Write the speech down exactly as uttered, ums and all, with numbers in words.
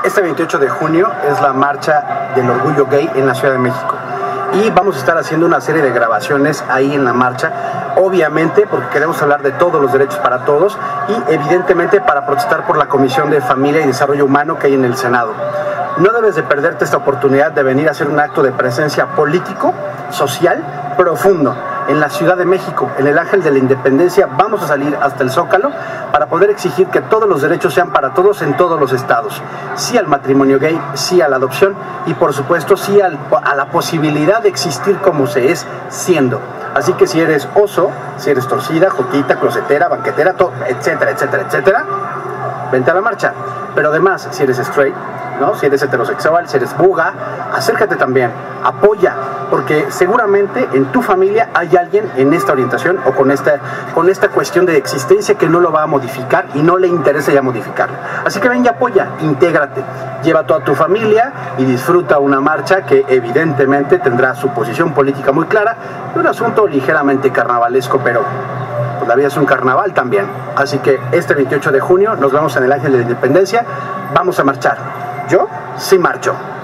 Este veintiocho de junio es la marcha del orgullo gay en la Ciudad de México. Y vamos a estar haciendo una serie de grabaciones ahí en la marcha, obviamente porque queremos hablar de todos los derechos para todos y evidentemente para protestar por la Comisión de Familia y Desarrollo Humano que hay en el Senado. No debes de perderte esta oportunidad de venir a hacer un acto de presencia político, social, profundo. En la Ciudad de México, en el Ángel de la Independencia, vamos a salir hasta el Zócalo para poder exigir que todos los derechos sean para todos en todos los estados. Sí al matrimonio gay, sí a la adopción y por supuesto sí al, a la posibilidad de existir como se es siendo. Así que si eres oso, si eres torcida, joquita, closetera, banquetera, todo, etcétera, etcétera, etcétera, vente a la marcha. Pero además, si eres straight, ¿no? Si eres heterosexual, si eres buga, acércate también, apoya, porque seguramente en tu familia hay alguien en esta orientación o con esta, con esta cuestión de existencia que no lo va a modificar y no le interesa ya modificarlo. Así que ven y apoya, intégrate, lleva a toda tu familia y disfruta una marcha que evidentemente tendrá su posición política muy clara, un asunto ligeramente carnavalesco, pero pues la vida es un carnaval también. Así que este veintiocho de junio nos vemos en el Ángel de la Independencia, vamos a marchar. Yo sí marcho.